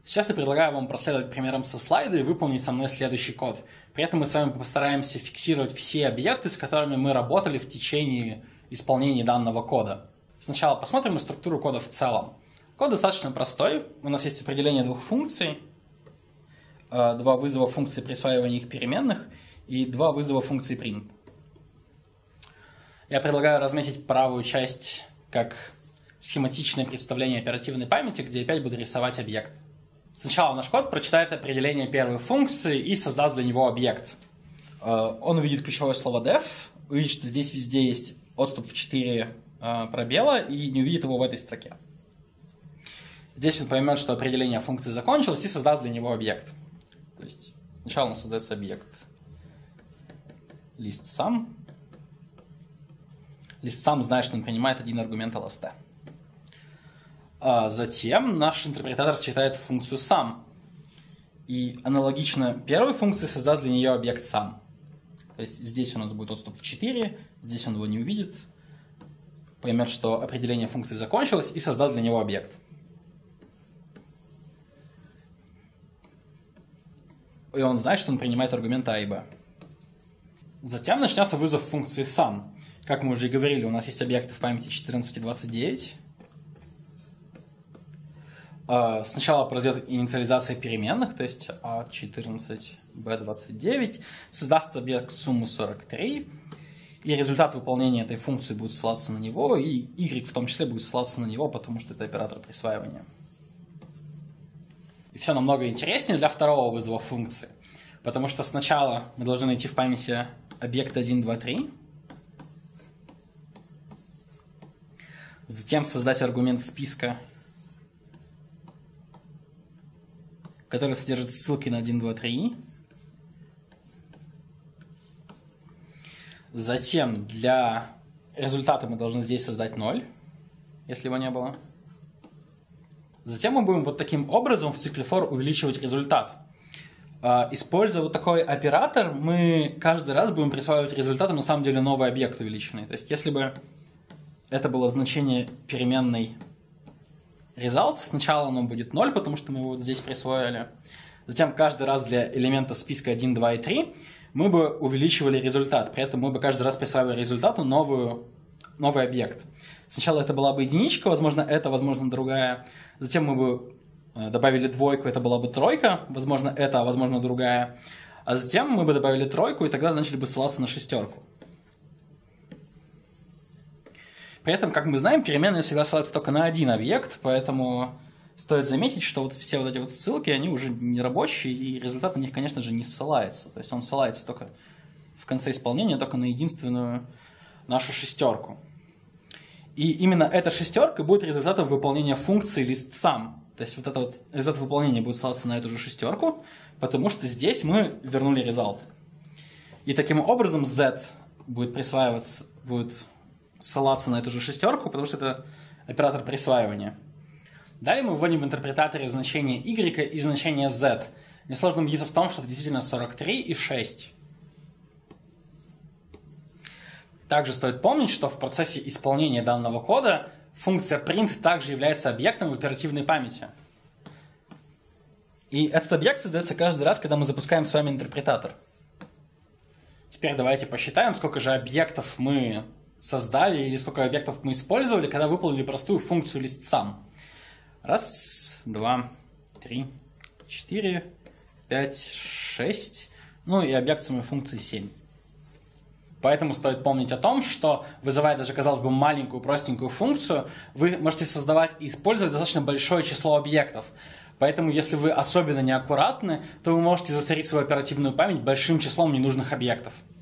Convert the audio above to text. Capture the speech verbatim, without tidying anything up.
Сейчас я предлагаю вам проследовать примером со слайда и выполнить со мной следующий код. При этом мы с вами постараемся фиксировать все объекты, с которыми мы работали в течение исполнения данного кода. Сначала посмотрим на структуру кода в целом. Код достаточно простой. У нас есть определение двух функций, два вызова функции присваивания их переменных и два вызова функции print. Я предлагаю разметить правую часть как схематичное представление оперативной памяти, где опять буду рисовать объект. Сначала наш код прочитает определение первой функции и создаст для него объект. Он увидит ключевое слово def, увидит, что здесь везде есть отступ в четыре пробела и не увидит его в этой строке. Здесь он поймет, что определение функции закончилось и создаст для него объект. То есть сначала у нас создается объект listSum. ListSum знает, что он принимает один аргумент эл эс ти. А затем наш интерпретатор считает функцию sum. И аналогично первой функции создаст для нее объект sum. То есть здесь у нас будет отступ в четыре, здесь он его не увидит, поймет, что определение функции закончилось и создаст для него объект. И он знает, что он принимает аргументы а и b. Затем начнется вызов функции sum. Как мы уже и говорили, у нас есть объекты в памяти четырнадцать и двадцать девять. Сначала произойдет инициализация переменных, то есть а четырнадцать, бэ двадцать девять. Создастся объект сумму сорок три. И результат выполнения этой функции будет ссылаться на него, и y в том числе будет ссылаться на него, потому что это оператор присваивания. И все намного интереснее для второго вызова функции. Потому что сначала мы должны найти в памяти объект один, два, три. Затем создать аргумент списка, который содержит ссылки на один, два, три. Затем для результата мы должны здесь создать ноль, если его не было. Затем мы будем вот таким образом в цикле for увеличивать результат. Используя вот такой оператор, мы каждый раз будем присваивать результату на самом деле новый объект увеличенный. То есть если бы это было значение переменной result, сначала оно будет ноль, потому что мы его вот здесь присвоили. Затем каждый раз для элемента списка один, два и три мы бы увеличивали результат. При этом мы бы каждый раз присваивали результату новую, новый объект. Сначала это была бы единичка, возможно, это, возможно, другая. Затем мы бы добавили двойку, это была бы тройка, возможно, это, а возможно, другая. А затем мы бы добавили тройку, и тогда начали бы ссылаться на шестерку. При этом, как мы знаем, переменные всегда ссылаются только на один объект, поэтому стоит заметить, что вот все вот эти вот ссылки, они уже не рабочие, и результат на них, конечно же, не ссылается. То есть он ссылается только в конце исполнения, только на единственную нашу шестерку. И именно эта шестерка будет результатом выполнения функции listSum. То есть вот это вот результат выполнения будет ссылаться на эту же шестерку, потому что здесь мы вернули result. И таким образом z будет присваиваться, будет ссылаться на эту же шестерку, потому что это оператор присваивания. Далее мы вводим в интерпретаторе значение y и значение z. Несложно убедиться в том, что это действительно сорок три и шесть. Также стоит помнить, что в процессе исполнения данного кода функция print также является объектом в оперативной памяти. И этот объект создается каждый раз, когда мы запускаем с вами интерпретатор. Теперь давайте посчитаем, сколько же объектов мы создали или сколько объектов мы использовали, когда выполнили простую функцию listSum. Раз, два, три, четыре, пять, шесть. Ну и объект самой функции семь. Поэтому стоит помнить о том, что, вызывая даже, казалось бы, маленькую, простенькую функцию, вы можете создавать и использовать достаточно большое число объектов. Поэтому, если вы особенно неаккуратны, то вы можете засорить свою оперативную память большим числом ненужных объектов.